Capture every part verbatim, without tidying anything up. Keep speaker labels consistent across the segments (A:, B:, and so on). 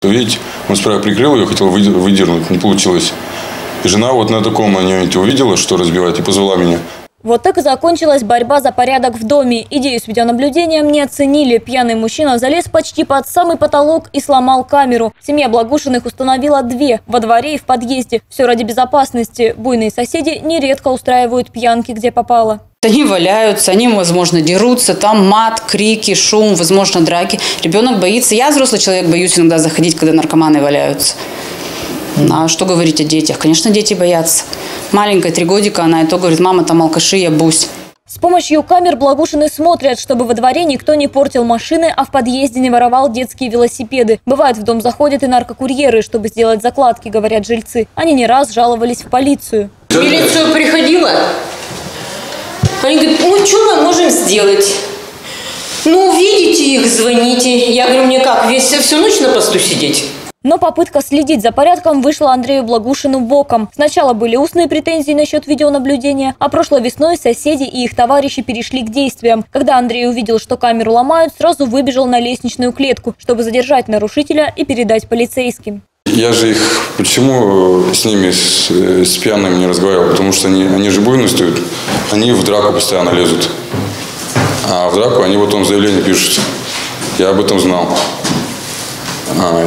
A: видите, он справа прикрыл ее, хотел выдернуть, не получилось. И жена вот на таком моменте увидела, что разбивает, и позвала меня.
B: Вот так и закончилась борьба за порядок в доме. Идею с видеонаблюдением не оценили. Пьяный мужчина залез почти под самый потолок и сломал камеру. Семья Благушиных установила две – во дворе и в подъезде. Все ради безопасности. Буйные соседи нередко устраивают пьянки, где попало.
C: Они валяются, они, возможно, дерутся, там мат, крики, шум, возможно, драки. Ребенок боится. Я, взрослый человек, боюсь иногда заходить, когда наркоманы валяются. А что говорить о детях? Конечно, дети боятся. Маленькая, три годика, она и то говорит: мама, там алкаши, я бусь.
B: С помощью камер Благушины смотрят, чтобы во дворе никто не портил машины, а в подъезде не воровал детские велосипеды. Бывает, в дом заходят и наркокурьеры, чтобы сделать закладки, говорят жильцы. Они не раз жаловались в полицию.
D: Милиция приходила. Они говорят: ну что мы можем сделать? Ну, увидите их, звоните. Я говорю: мне как, весь, всю ночь на посту сидеть?
B: Но попытка следить за порядком вышла Андрею Благушину боком. Сначала были устные претензии насчет видеонаблюдения, а прошлой весной соседи и их товарищи перешли к действиям. Когда Андрей увидел, что камеру ломают, сразу выбежал на лестничную клетку, чтобы задержать нарушителя и передать полицейским.
A: Я же их, почему с ними, с, с пьяными не разговаривал? Потому что они, они же буйнствуют, они в драку постоянно лезут. А в драку они потом заявление пишут. Я об этом знал. А,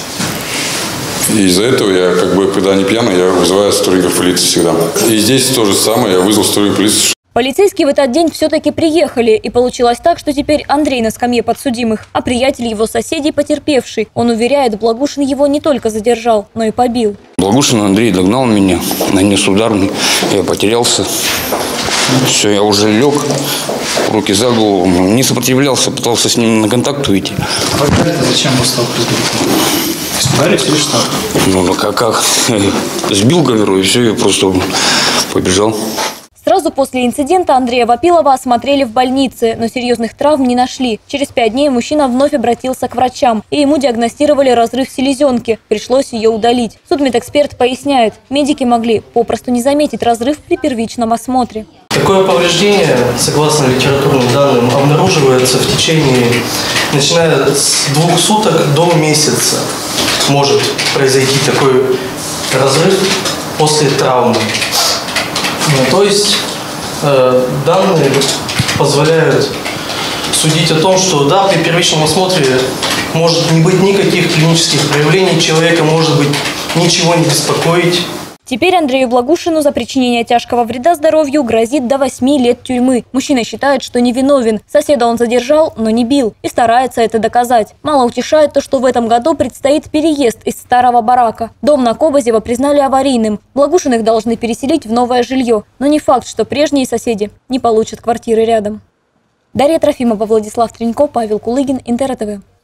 A: и из-за этого я, как бы, когда они пьяные, я вызываю сотрудников полиции всегда. И здесь то же самое, я вызвал сотрудников полиции.
B: Полицейские в этот день все-таки приехали, и получилось так, что теперь Андрей на скамье подсудимых, а приятель его соседей потерпевший. Он уверяет, Благушин его не только задержал, но и побил.
E: Благушин Андрей догнал меня, нанес удар, я потерялся. Все, я уже лег, руки за голову, не сопротивлялся, пытался с ним на контакт выйти.
F: А это зачем вы стал разбить? Испугались или что?
E: Ну, ну как, как? Сбил камеру и все, я просто побежал.
B: Сразу после инцидента Андрея Вапилова осмотрели в больнице, но серьезных травм не нашли. Через пять дней мужчина вновь обратился к врачам, и ему диагностировали разрыв селезенки. Пришлось ее удалить. Судмедэксперт поясняет, медики могли попросту не заметить разрыв при первичном осмотре.
G: Такое повреждение, согласно литературным данным, обнаруживается в течение, начиная с двух суток до месяца. Может произойти такой разрыв после травмы. То есть э, данные позволяют судить о том, что да, при первичном осмотре может не быть никаких клинических проявлений, человека может быть ничего не беспокоить.
B: Теперь Андрею Благушину за причинение тяжкого вреда здоровью грозит до восьми лет тюрьмы. Мужчина считает, что невиновен. Соседа он задержал, но не бил. И старается это доказать. Мало утешает то, что в этом году предстоит переезд из старого барака. Дом на Кобозева признали аварийным. Благушиных должны переселить в новое жилье. Но не факт, что прежние соседи не получат квартиры рядом. Дарья Трофимова, Владислав Тренько, Павел Кулыгин, Интер ТВ.